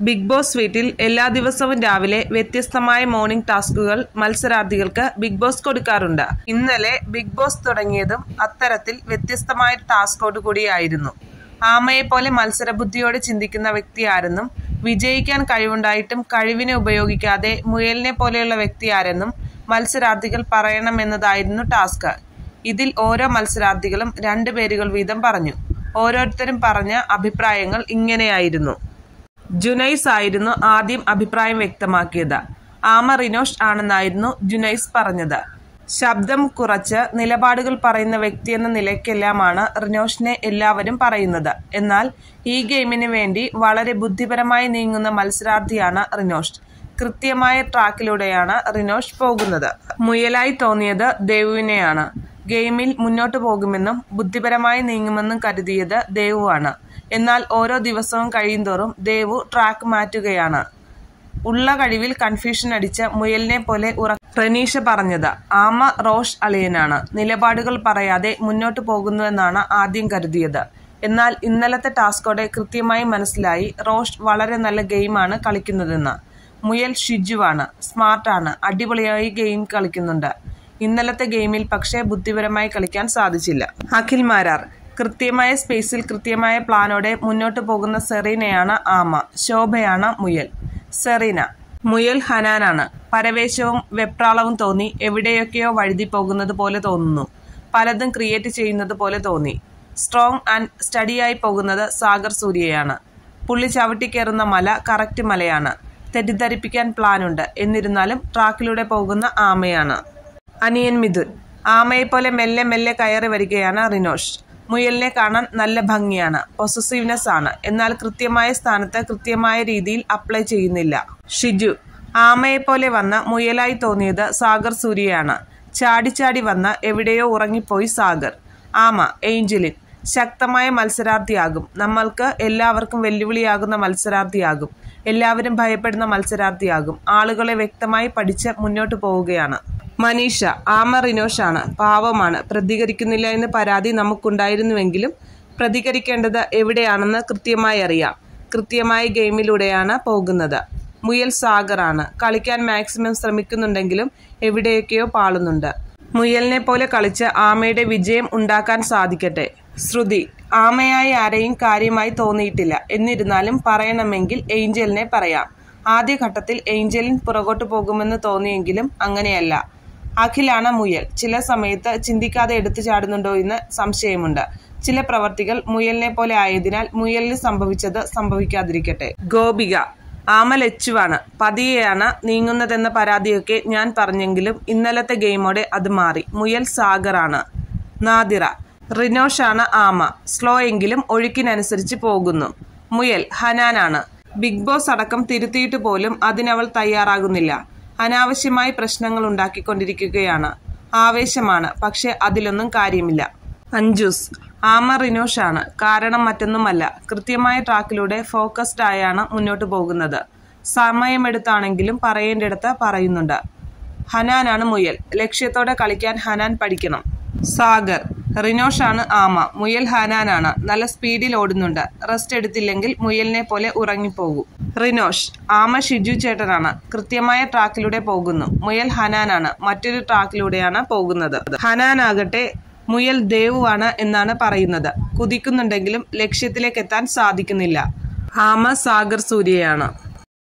Big boss വീട്ടിൽ എല്ലാ ദിവസവും രാവിലെ വ്യത്യസ്തമായ മോർണിംഗ് ടാസ്കുകൾ മത്സരാർത്ഥികൾക്ക് ബിഗ് ബോസ് കൊടുക്കാറുണ്ട്. ഇന്നലെ ബിഗ് ബോസ് തുടങ്ങിയതും അത്തരത്തിൽ വ്യത്യസ്തമായ ടാസ്കോട് കൂടിയായിരുന്നു. ആമയെപ്പോലെ മത്സരബുദ്ധിയോടെ ചിന്തിക്കുന്ന വ്യക്തിയാരെന്നും വിജയിക്കാൻ കഴിവുണ്ടായിട്ടും കഴിവിനെ ഉപയോഗിക്കാതെ മുയലിനെ പോലെയുള്ള വ്യക്തിയാരെന്നും മത്സരാർത്ഥികൾ പറയണമെന്നതായിരുന്നു ടാസ്ക്. ഇതിൽ ഓരോ മത്സരാർത്ഥികളും 2 പേരുകൾ വീതം പറഞ്ഞു. ഓരോരുത്തരും പറഞ്ഞ അഭിപ്രായങ്ങൾ ഇങ്ങനെയായിരുന്നു. ജുനൈസ് ആയിരുന്നു ആദ്യം അഭിപ്രായം വ്യക്തമാക്കിയത്. ആമ റിനോഷ് ആണെന്നായിരുന്നു ജുനൈസ് പറഞ്ഞത്. ശബ്ദം കുറച്ച് നിലപാടുകൾ പറയുന്ന വ്യക്തിയെന്ന നിലയ്ക്കെല്ലാമാണ് റിനോഷിനെ എല്ലാവരും പറയുന്നത്. എന്നാൽ ഈ ഗെയിമിന് വേണ്ടി വളരെ ബുദ്ധിപരമായി നീങ്ങുന്ന മത്സരാർത്ഥിയാണ് റിനോഷ്. കൃത്യമായ ട്രാക്കിലൂടെയാണ് റിനോഷ് പോകുന്നത്. മുയലായി തോന്നിയത് ദേവുവിനെയാണ്. ഗെയിമിൽ മുന്നോട്ടു പോകുമെന്നും ബുദ്ധിപരമായി നീങ്ങുമെന്നും കരുതിയത് ദേവുവാണ്. എന്നാൽ ഓരോ ദിവസവും കഴിയുന്തോറും ദേവു ട്രാക്ക് മാറ്റുകയാണ്. ഉള്ള കഴിവിൽ കൺഫ്യൂഷൻ അടിച്ച മുയലിനെ പോലെ റനീഷ പറഞ്ഞത് ആമ റോഷ് അളിയനാണ്. നിലപാടുകൾ പറയാതെ മുന്നോട്ടു പോകുന്നുവെന്നാണ് ആദ്യം കരുതിയത്. എന്നാൽ ഇന്നലത്തെ ടാസ്കോടെ കൃത്യമായി മനസ്സിലായി റോഷ് വളരെ നല്ല ഗെയിമാണ് കളിക്കുന്നതെന്ന്. മുയൽ ഷിജുവാണ്, സ്മാർട്ടാണ്, അടിപൊളിയായി ഗെയിം കളിക്കുന്നുണ്ട്. ഇന്നലത്തെ ഗെയിമിൽ പക്ഷേ ബുദ്ധിപരമായി കളിക്കാൻ സാധിച്ചില്ല. അഖിൽ മാരാർ കൃത്യമായ സ്പേസിൽ കൃത്യമായ പ്ലാനോടെ മുന്നോട്ടു പോകുന്ന സെറീനയാണ് ആമ. ശോഭയാണ് മുയൽ. സെറീന മുയൽ ഹനാനാണ്. പരവേശവും വെപ്രാളവും തോന്നി. എവിടെയൊക്കെയോ വഴുതി പോകുന്നത് പോലെ തോന്നുന്നു. പലതും ക്രിയേറ്റ് ചെയ്യുന്നത് പോലെ തോന്നി. സ്ട്രോങ് ആൻഡ് സ്റ്റഡിയായി പോകുന്നത് സാഗർ സൂര്യയാണ്. പുള്ളി ചവിട്ടിക്കയറുന്ന മല കറക്റ്റ് മലയാണ്. തെറ്റിദ്ധരിപ്പിക്കാൻ പ്ലാനുണ്ട്. എന്നിരുന്നാലും ട്രാക്കിലൂടെ പോകുന്ന ആമയാണ്. അനിയൻ മിഥുൻ ആമയെപ്പോലെ മെല്ലെ മെല്ലെ കയറി വരികയാണ് റിനോഷ്. മുയലിനെ കാണാൻ നല്ല ഭംഗിയാണ്. പൊസസീവ്നെസ് ആണ്. എന്നാൽ കൃത്യമായ സ്ഥാനത്ത് കൃത്യമായ രീതിയിൽ അപ്ലൈ ചെയ്യുന്നില്ല. ഷിജു ആമയെപ്പോലെ വന്ന മുയലായി തോന്നിയത് സാഗർ സൂര്യയാണ്. ചാടി വന്ന എവിടെയോ ഉറങ്ങിപ്പോയി സാഗർ. ആമ ഏഞ്ചലിൻ ശക്തമായ മത്സരാർത്ഥിയാകും. നമ്മൾക്ക് എല്ലാവർക്കും വെല്ലുവിളിയാകുന്ന മത്സരാർത്ഥിയാകും. എല്ലാവരും ഭയപ്പെടുന്ന മത്സരാർത്ഥിയാകും. ആളുകളെ വ്യക്തമായി പഠിച്ച് മുന്നോട്ട് പോവുകയാണ്. മനീഷ ആമ റിനോഷാണ്. പാവമാണ്. പ്രതികരിക്കുന്നില്ല എന്ന് പരാതി നമുക്കുണ്ടായിരുന്നുവെങ്കിലും പ്രതികരിക്കേണ്ടത് എവിടെയാണെന്ന് കൃത്യമായി അറിയാം. കൃത്യമായ ഗെയിമിലൂടെയാണ് പോകുന്നത്. മുയൽ സാഗറാണ്. കളിക്കാൻ മാക്സിമം ശ്രമിക്കുന്നുണ്ടെങ്കിലും എവിടെയൊക്കെയോ പാളുന്നുണ്ട്. മുയലിനെ പോലെ കളിച്ച് ആമയുടെ വിജയം ഉണ്ടാക്കാൻ സാധിക്കട്ടെ. ശ്രുതി ആമയായി ആരെയും കാര്യമായി തോന്നിയിട്ടില്ല. എന്നിരുന്നാലും പറയണമെങ്കിൽ ഏഞ്ചലിനെ പറയാം. ആദ്യഘട്ടത്തിൽ ഏഞ്ചലിൻ പുറകോട്ട് പോകുമെന്ന് തോന്നിയെങ്കിലും അങ്ങനെയല്ല. അഖിലാണ് മുയൽ. ചില സമയത്ത് ചിന്തിക്കാതെ എടുത്തു ചാടുന്നുണ്ടോ എന്ന് സംശയമുണ്ട്. ചില പ്രവർത്തികൾ മുയലിനെ പോലെ ആയതിനാൽ മുയലിന് സംഭവിച്ചത് സംഭവിക്കാതിരിക്കട്ടെ. ഗോപിക ആമ ലച്ചുവാണ്. പതിയെയാണ് നീങ്ങുന്നതെന്ന പരാതിയൊക്കെ ഞാൻ പറഞ്ഞെങ്കിലും ഇന്നലത്തെ ഗെയിമോടെ അത് മാറി. മുയൽ സാഗറാണ്. നാദിറ റിനോഷാണ് ആമ. സ്ലോ എങ്കിലും ഒഴുക്കിനനുസരിച്ച് പോകുന്നു. മുയൽ ഹനാനാണ്. ബിഗ് ബോസ് അടക്കം തിരുത്തിയിട്ട് പോലും അതിനവൾ തയ്യാറാകുന്നില്ല. അനാവശ്യമായി പ്രശ്നങ്ങൾ ഉണ്ടാക്കിക്കൊണ്ടിരിക്കുകയാണ്. ആവേശമാണ്. പക്ഷെ അതിലൊന്നും കാര്യമില്ല. അഞ്ജൂസ് ആമ റിനോഷാണ്. കാരണം മറ്റൊന്നുമല്ല. കൃത്യമായ ട്രാക്കിലൂടെ ഫോക്കസ്ഡ് ആയാണ് മുന്നോട്ട് പോകുന്നത്. സമയമെടുത്താണെങ്കിലും പറയേണ്ടിടത്ത് പറയുന്നുണ്ട്. ഹനാനാണ് മുയൽ. ലക്ഷ്യത്തോടെ കളിക്കാൻ ഹനാൻ പഠിക്കണം. സാഗർ റിനോഷാണ് ആമ. മുയൽ ഹനാനാണ്. നല്ല സ്പീഡിൽ ഓടുന്നുണ്ട്. റെസ്റ്റ് എടുത്തില്ലെങ്കിൽ മുയലിനെ പോലെ ഉറങ്ങിപ്പോകും. റിനോഷ് ആമ ഷിജു ചേട്ടനാണ്. കൃത്യമായ ട്രാക്കിലൂടെ പോകുന്നു. മുയൽ ഹനാനാണ്. മറ്റൊരു ട്രാക്കിലൂടെയാണ് പോകുന്നത്. ഹനാനാകട്ടെ മുയൽ ദേവുവാണ് എന്നാണ് പറയുന്നത്. കുതിക്കുന്നുണ്ടെങ്കിലും ലക്ഷ്യത്തിലേക്ക് എത്താൻ സാധിക്കുന്നില്ല. ആമ സാഗർ സൂര്യയാണ്.